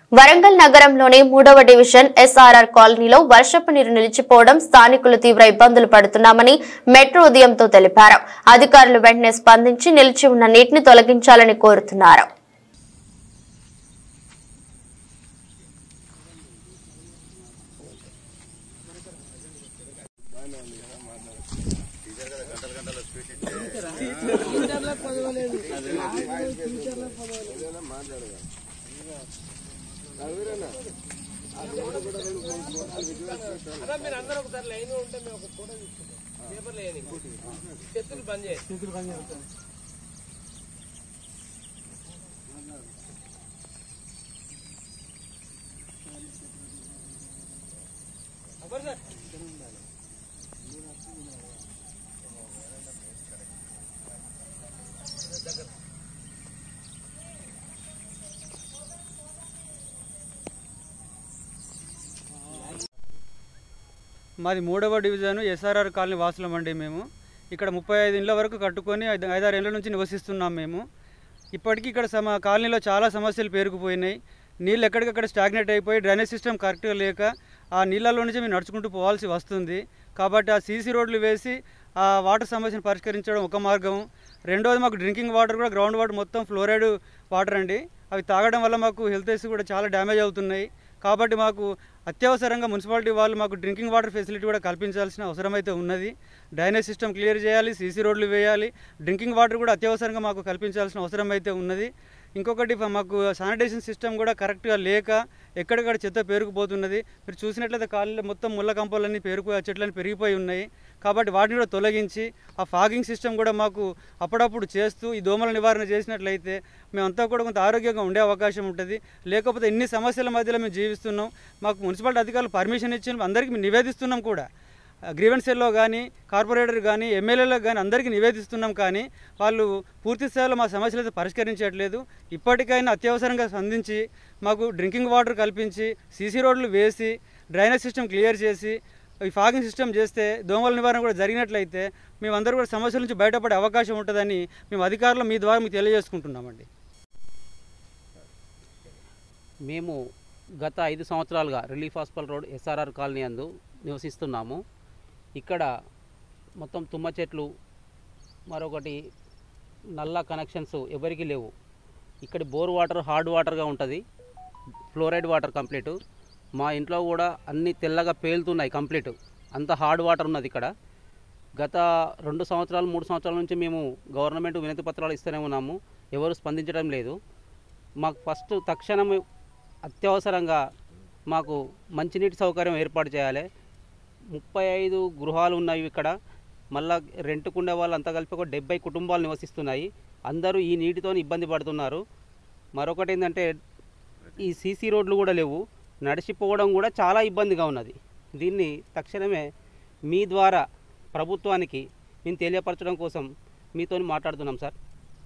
వరంగల్ నగరంలోని 3వ division SRR కాలనీలో వర్షపు నీరు నిలిచిపోవడం స్థానికులు తీవ్ర ఇబ్బందులు పడుతున్నామని మెట్రో ఉదయంతో తెలిపారు. అధికారులు వెంటనే స్పందించి నిలిచి ఉన్న నీటిని తొలగించాలని కోరుతున్నారు. మాది 3వ డివిజన్ ఎస్ఆర్ఆర్ కాలనీ వాసులమండి. మేము ఇక్కడ 35 ఇండ్ల వరకు కట్టుకొని 5-6 ఏళ్ల నుంచి నివసిస్తున్నాం. మేము ఇప్పటికీ ఇక్కడ కాలనీలో చాలా సమస్యలు పేరుకుపోయినాయి. నీళ్ళు ఎక్కడికక్కడ స్టాగ్నేట్ అయిపోయి డ్రైనేజ్ సిస్టమ్ కరెక్ట్గా లేక ఆ నీళ్ళలో నుంచి మేము నడుచుకుంటూ పోవాల్సి వస్తుంది. కాబట్టి ఆ సీసీ రోడ్లు వేసి ఆ వాటర్ సమస్యను పరిష్కరించడం ఒక మార్గం. రెండోది, మాకు డ్రింకింగ్ వాటర్ కూడా గ్రౌండ్ వాటర్ మొత్తం ఫ్లోరైడ్ వాటర్ అండి. అవి తాగడం వల్ల మాకు హెల్త్ ఇష్యూస్ కూడా చాలా డ్యామేజ్ అవుతున్నాయి. కాబట్టి మాకు అత్యవసరంగా మున్సిపాలిటీ వాళ్ళు మాకు డ్రింకింగ్ వాటర్ ఫెసిలిటీ కూడా కల్పించాల్సిన అవసరం అయితే ఉన్నది. డ్రైనేజ్ సిస్టమ్ క్లియర్ చేయాలి, సీసీ రోడ్లు వేయాలి, డ్రింకింగ్ వాటర్ కూడా అత్యవసరంగా మాకు కల్పించాల్సిన అవసరం అయితే ఉన్నది. ఇంకొకటి, మాకు శానిటేషన్ సిస్టమ్ కూడా కరెక్ట్గా లేక ఎక్కడికక్కడ చెత్త పేరుకుపోతున్నది. మీరు చూసినట్లయితే కాలనీలో మొత్తం ముళ్ళ కంపలన్నీ చెట్లన్నీ పెరిగిపోయి ఉన్నాయి. కాబట్టి వాటిని కూడా తొలగించి ఆ ఫాగింగ్ సిస్టమ్ కూడా మాకు అప్పుడప్పుడు చేస్తూ ఈ దోమల నివారణ చేసినట్లయితే మేమంతా కూడా కొంత ఆరోగ్యంగా ఉండే అవకాశం ఉంటుంది. లేకపోతే ఇన్ని సమస్యల మధ్యలో మేము జీవిస్తున్నాం. మాకు మున్సిపాలిటీ అధికారులు పర్మిషన్ ఇచ్చి అందరికీ మేము నివేదిస్తున్నాం కూడా. గ్రీవెన్స్ సెల్లో కానీ, కార్పొరేటర్ కానీ, ఎమ్మెల్యేలకు కానీ అందరికీ నివేదిస్తున్నాం. కానీ వాళ్ళు పూర్తి స్థాయిలో మా సమస్యలు అయితే పరిష్కరించట్లేదు. ఇప్పటికైనా అత్యవసరంగా స్పందించి మాకు డ్రింకింగ్ వాటర్ కల్పించి సీసీ రోడ్లు వేసి డ్రైనేజ్ సిస్టమ్ క్లియర్ చేసి ఈ ఫాగింగ్ సిస్టమ్ చేస్తే దోమల నివారణ కూడా జరిగినట్లయితే మేమందరూ కూడా సమస్యల నుంచి బయటపడే అవకాశం ఉంటుందని మేము అధికారులు మీ ద్వారా మీకు తెలియజేసుకుంటున్నామండి. మేము గత 5 సంవత్సరాలుగా relief hospital road SRR colony యందు నివసిస్తున్నాము. ఇక్కడ మొత్తం తుమ్మ చెట్లు, మరొకటి నల్ల కనెక్షన్స్ ఎవరికి లేవు. ఇక్కడ బోర్ వాటర్ హార్డ్ వాటర్గా ఉంటుంది, ఫ్లోరైడ్ వాటర్ కంప్లీట్. మా ఇంట్లో కూడా అన్ని తెల్లగా పేలుతున్నాయి కంప్లీట్, అంత హార్డ్ వాటర్ ఉన్నది ఇక్కడ. గత 2 సంవత్సరాలు 3 సంవత్సరాల నుంచి మేము గవర్నమెంట్ వినతి పత్రాలు ఇస్తూనే ఉన్నాము, ఎవరు స్పందించడం లేదు. మాకు ఫస్ట్ తక్షణం అత్యవసరంగా మాకు మంచినీటి సౌకర్యం ఏర్పాటు చేయాలి. 35 గృహాలు ఉన్నాయి ఇక్కడ. మళ్ళా రెంట్కుండే వాళ్ళు అంతా కలిపి ఒక 70 కుటుంబాలు నివసిస్తున్నాయి. అందరూ ఈ నీటితో ఇబ్బంది పడుతున్నారు. మరొకటి ఏంటంటే ఈ సీసీ రోడ్లు కూడా లేవు, నడిచిపోవడం కూడా చాలా ఇబ్బందిగా ఉన్నది. దీన్ని తక్షణమే మీ ద్వారా ప్రభుత్వానికి మేము తెలియపరచడం కోసం మీతో మాట్లాడుతున్నాం సార్.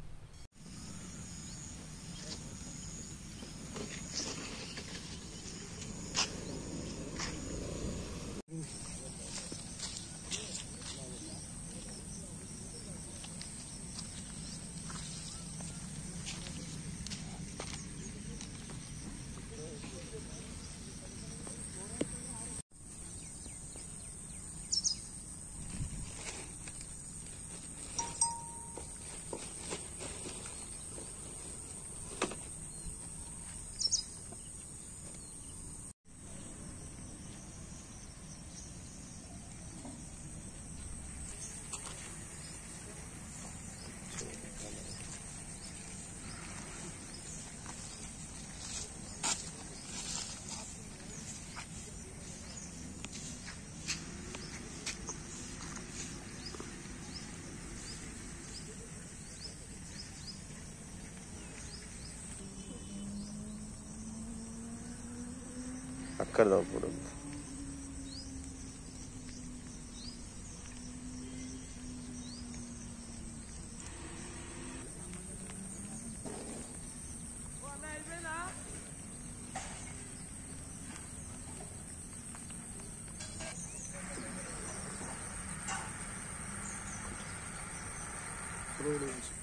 అక్కడ దాప్పుడు road